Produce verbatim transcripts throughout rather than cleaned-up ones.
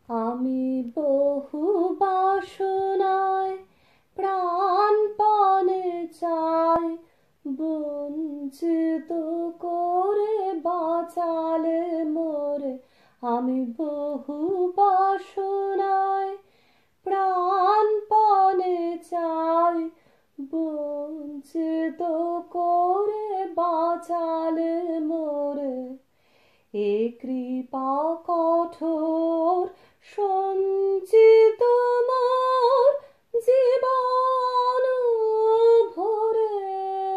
আমি বহু বাসনায় প্রাণপণে চাই, বঞ্চিত করে বাঁচালে মোরে। আমি বহু বাসনায় প্রাণপণে চাই, বঞ্চিত করে বাঁচালে মোরে। এ কৃপা কঠোর সঞ্চিত মোর জীবন ভরে।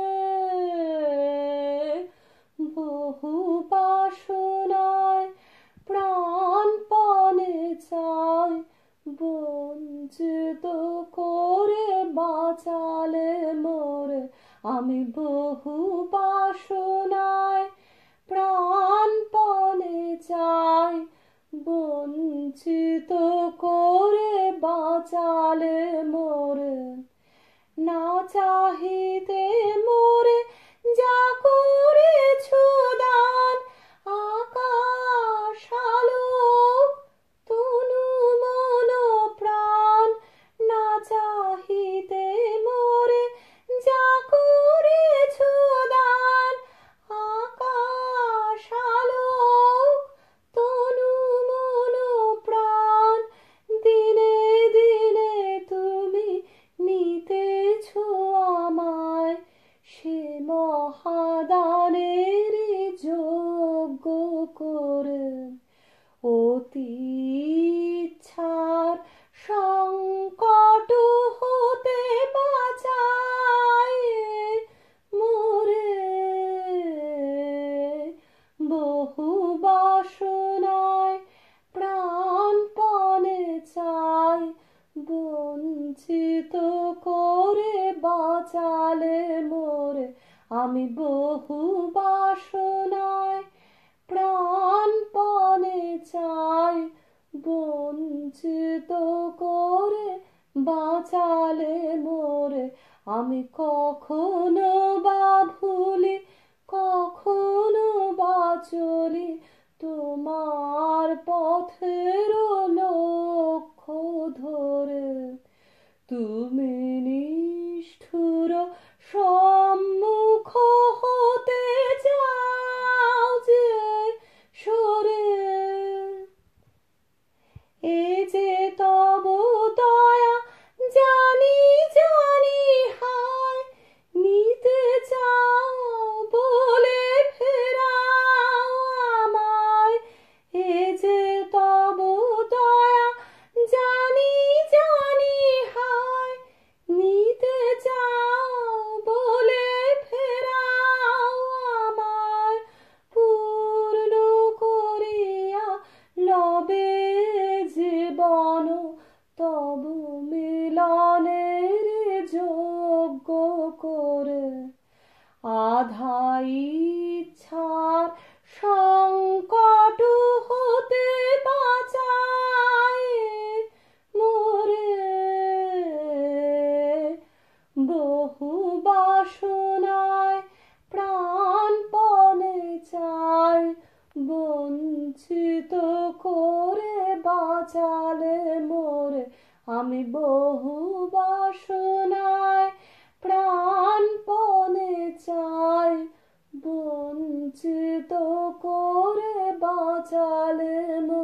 বহু বাসনায় প্রাণপণে চাই, বঞ্চিত করে বাঁচালে মোরে। আমি বহু বাসনায় প্রাণপণে চাই, বঞ্চিত করে বাঁচালে মোরে। না চাহিতে মোরে যা করেছো দান, আকাশ আলোক তনু মন প্রাণ। না চাহিতে মোরে যা করেছো দান, আকাশ আলোক তনু মন প্রাণ। দিনে দিনে তুমি নিতেছো আমায়, সে মহাদানের যোগ্য করে। অতি ইচ্ছার সংকট হতে বাঁচায় মোরে। বহু বাসনায় প্রাণপণে চাই, বঞ্চিত করে বাঁচালে মোরে। আমি বহু বাসনায় প্রাণপণে চাই, বঞ্চিত করে বাঁচালে মোরে। আমি কখনো বা ভুলি, কখনো বা চলি তোমার পথের লক্ষ্য ধরে। তুমি নিষ্ঠুর সম্মুখ হতে যাও যে সরে। এ যে তব দয়া জানি জানি হায়, নিতে চাও বলে ফেরাও আমায়। এ যে তব দয়া জানি জানি হায়, নিতে চাও বলে ফেরাও আমায়। পূর্ণ করিয়া লবে জীবন তব মিলনের যোগ্য করে। আধা ইচ্ছার সংকট হতে বাঁচায় মোরে। বহু বাসনায় প্রাণপণে চাই, বঞ্চিত করে বাঁচালে মোরে। আমি বহু বাসনায় প্রাণপণে চাই, বঞ্চিত করে বাঁচালে মোরে।